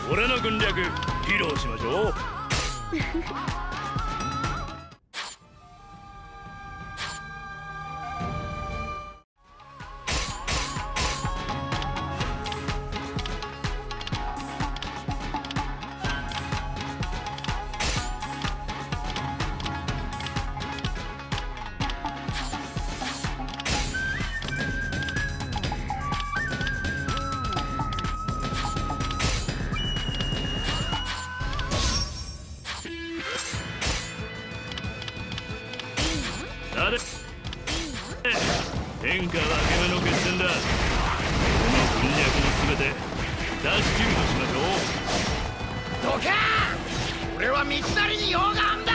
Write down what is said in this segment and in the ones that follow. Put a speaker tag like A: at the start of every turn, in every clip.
A: 俺の軍略披露しましょう。天下分け目の決戦だ。この軍略に全て出し切るとしましょう。
B: どけー！俺は三成に用があんだ。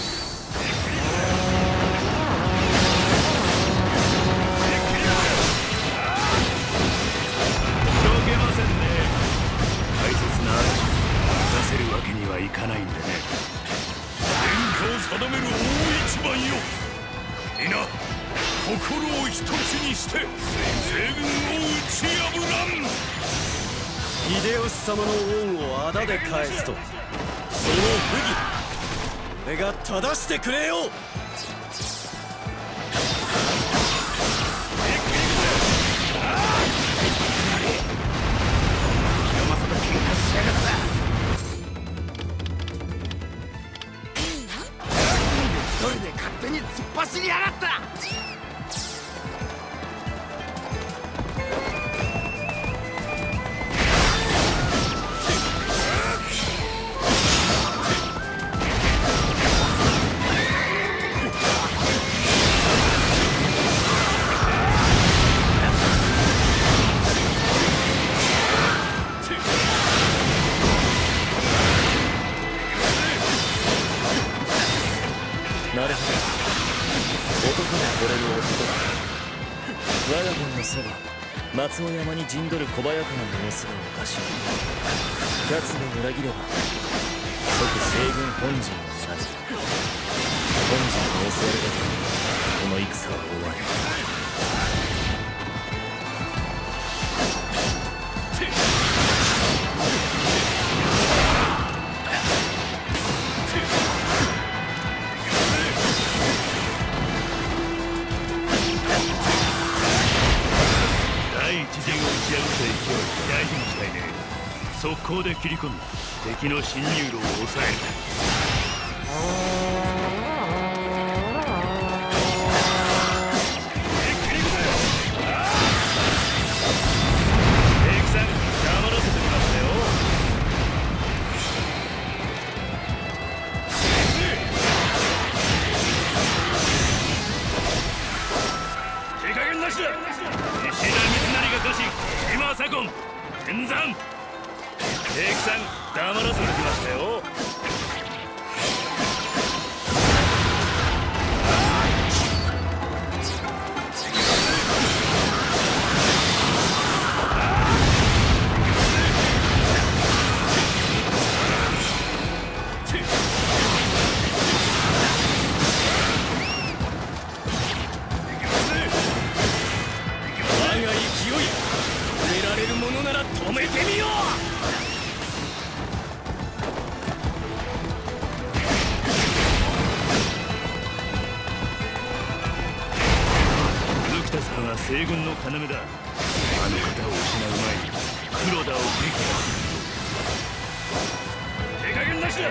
A: どけませんね。大切な主任せるわけにはいかないんでね。天下を定める大一番よ。皆心を一つにして西軍を打ち破らん。
C: 秀吉様の恩を仇で返すと、その不義俺が正してくれよう。
B: 清正と喧嘩しやがった。一人で勝手に突っ走りやがった。
C: なるほど、男が惚れる男だ。我が軍のそば松尾山に陣取る小早川の様子がおかしい。奴が裏切れば即西軍本陣を狙う。本陣を襲われればこの戦は終わる。
A: 第一陣を打ち破った勢い大事にしたいね。速攻で切り込み敵の侵入路を抑える。敵さん黙らせてみましたよ。手加減なしだ。石田三成が家臣今左近天山。敵さん黙らせてきましたよ。止めてみよう。浮田さんは西軍の要だ。あの方を失う前に黒田を振り切る。手加減なしだ。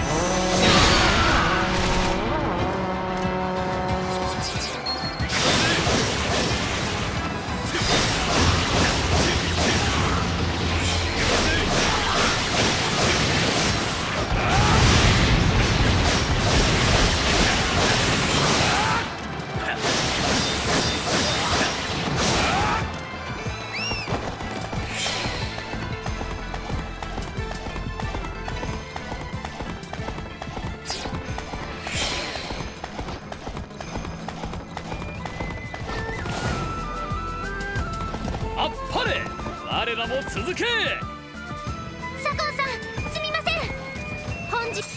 A: 我らも続け。
D: 左近さんすみません。本日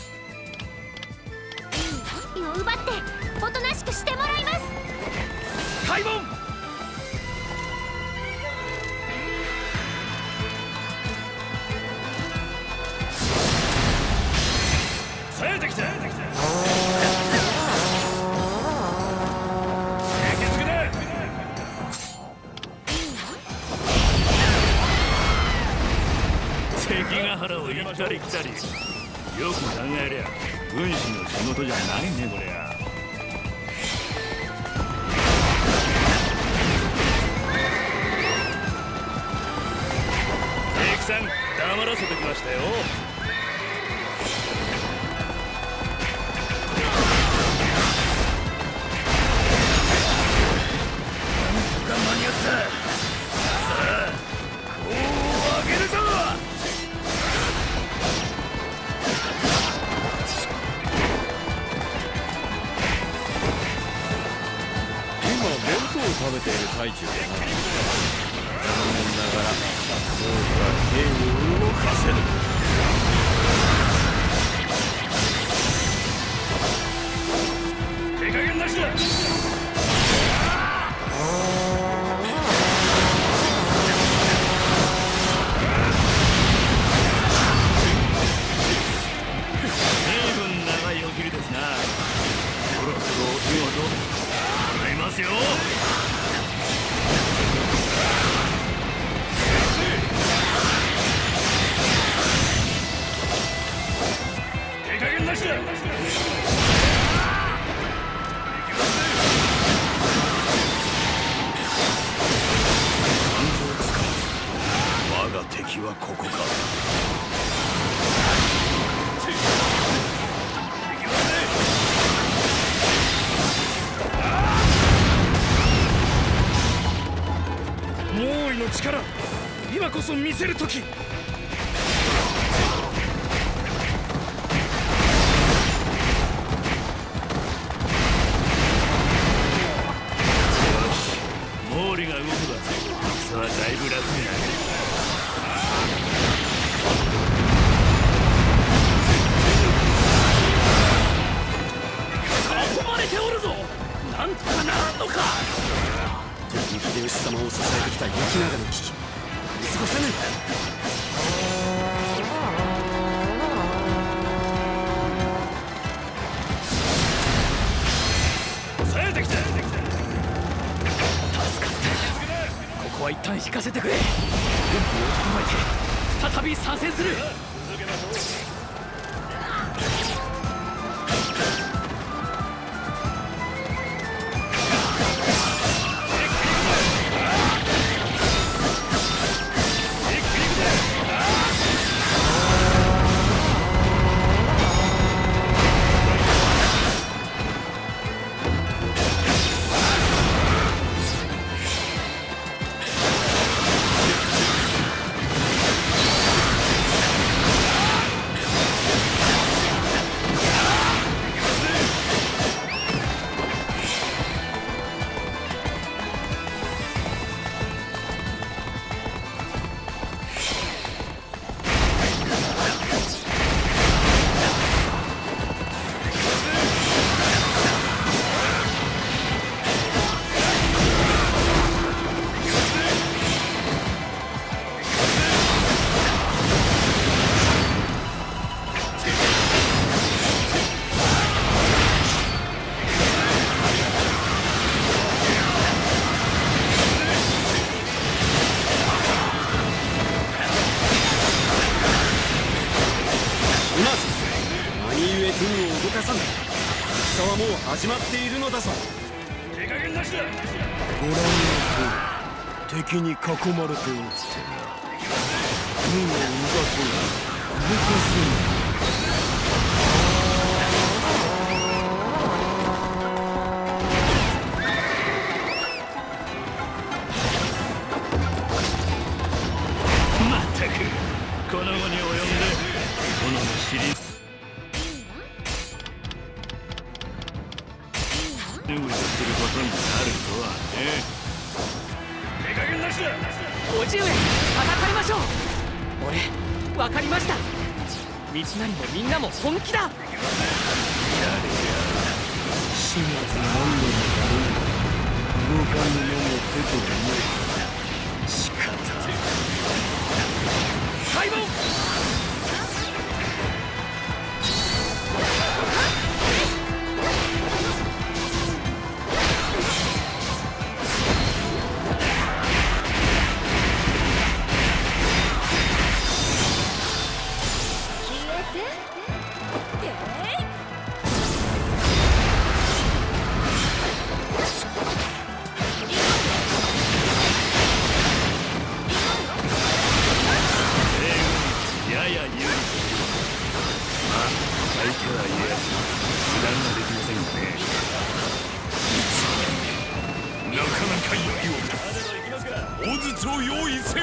D: いいを奪っておとなしくしてもらいます。
A: 開門。 関ヶ原を行ったり来たり。よく考えりゃ軍師の仕事じゃないねこりゃ。平気さん黙らせてきましたよ。なんとか間に合った。さあこう上げるぞ。
E: 食べている最中だな。残念ながら王子は兵を動かせる。
A: 手加減なしだ。随分長いおきりですな。そろそろ見事もらいますよ。手加減なしだ。我が敵はここか。毛利の力、今こそ見せる時。毛利が動けば戦はだいぶ楽になる。囲まれておるぞ。なんとかならんのか。
B: 敵秀吉様を支えてきた雪長の危機、見過ごせぬ。
A: 抑えてきた。助かった。
C: ここは一旦引かせてくれ。軍備を整えて再び参戦する。
B: 始まっているのだぞ。
A: 手加減なしだ。
E: ご覧の通り敵に囲まれておってな、軍を動かそう動かそう。
A: まったくこの後に及んでこの知りすることになるとはね。手加減なしだ。
C: 叔父上、戦いましょう。俺、わかりました。三成もみんなも本気だ。
E: やれや始末何度もやる。動かぬのも手と思う。仕方
C: 開門。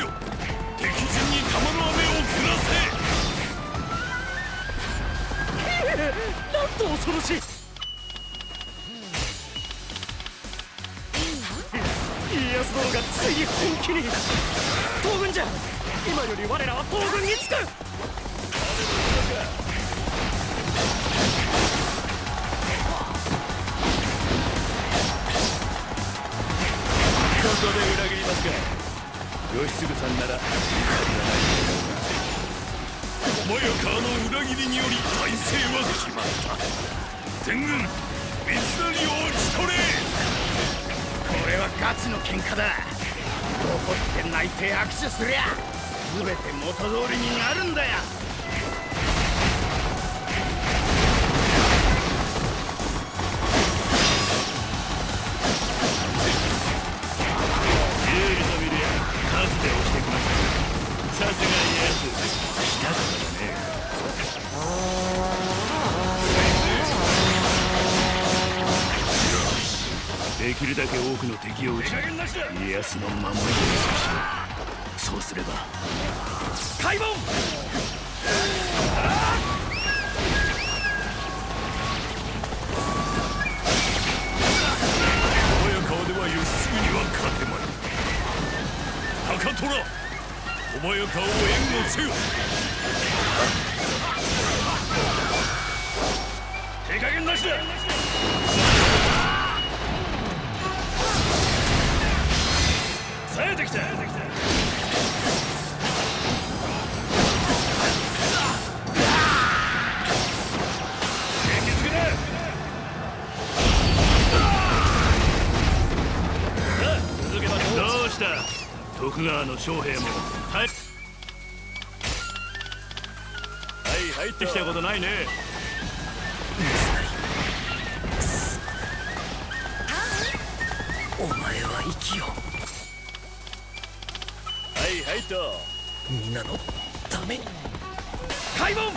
A: よ。敵陣に玉の雨を降らせ。
C: なんと恐ろしい。家康殿がついに本気に。東軍じゃ。今より我らは東軍につく。
A: ここで裏切りますか。義継さんなら怒りはない。小早川の裏切りにより大勢は決まった。全軍三成を討ち取れ。
B: これはガチの喧嘩だ。怒って泣いて握手すりゃ全て元通りになるんだよ。
A: 有利と見るや数で押してきました。さすが家康来たからね。できるだけ多くの敵を撃ち家康の守りを阻止しろ。そうすれば
C: 開門。
A: 小早川では義継には勝てまい。高虎、小早川を援護せよ。手加減なしだ。冴えてきた。どうした徳川の将兵も。はい、入ってきたことないね。
C: お前は生きよ。
A: はいと
C: 皆のために。開門。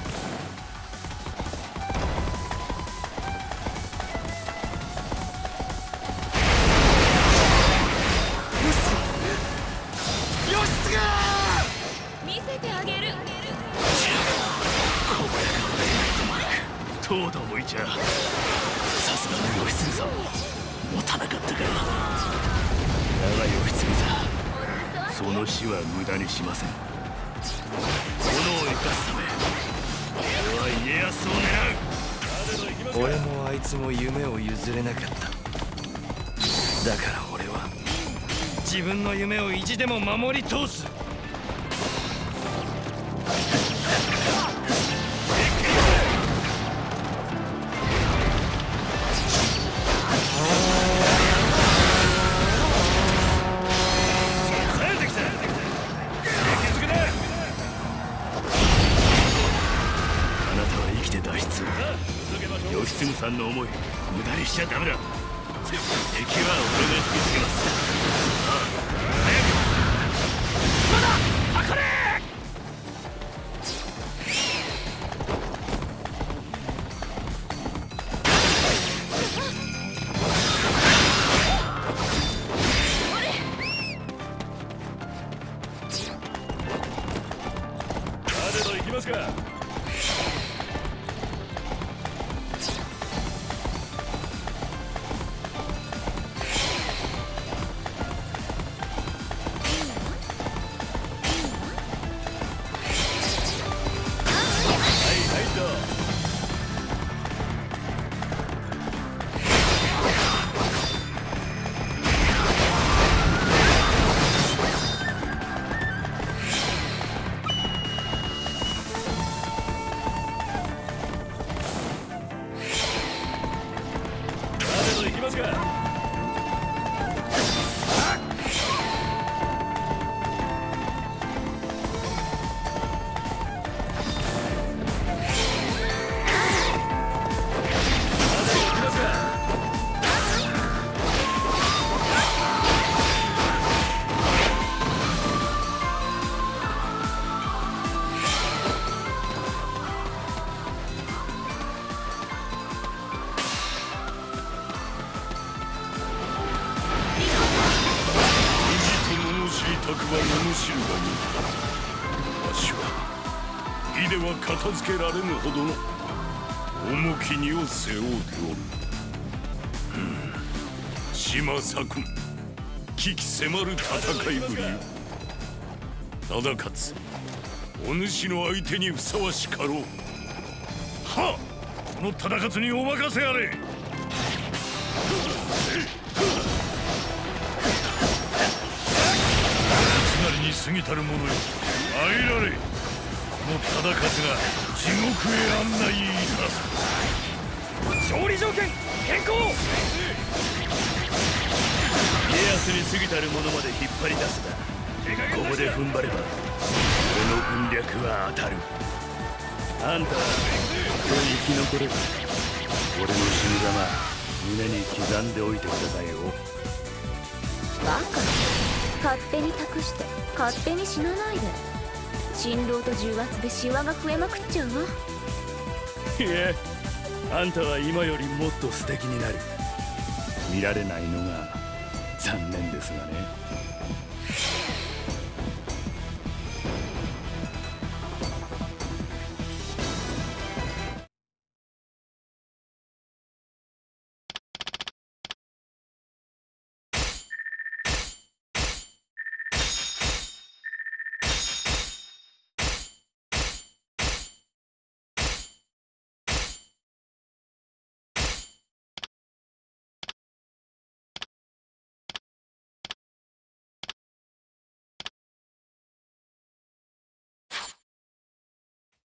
D: 見せてあげる。
A: 小早川で東堂もいちゃさすがの義経さんも持たなかったか。だが義経さん、その死は無駄にしません。殿を生かすため俺は家康を狙う。
C: 俺もあいつも夢を譲れなかった。だから俺は自分の夢を意地でも守り通す。
A: 義経さんの思い無駄にしちゃダメだ。敵は俺が引きつけます。さあ早く。まだ測れ。さてと行きますか。 知るがいい。わしは義では片付けられぬほどの重き荷を背負うておる。島左近、鬼気迫る戦いぶりよ。なだかつお主の相手にふさわしかろう。はっ、この忠勝にお任せあれ。に過ぎたる者よ、参られ。この忠勝が地獄へ案内いたす。
C: 勝利条件変更。家康に過ぎたる者まで引っ張り出すだ。ここで踏ん張れば俺の軍略は当たる。あんたは生き残れば俺の死に様胸に刻んでおいてくださいよ。
D: バカ、勝手に託して勝手に死なないで。振動と重圧でシワが増えまくっちゃうわ。
C: いえ、あんたは今よりもっと素敵になる。見られないのが残念ですがね。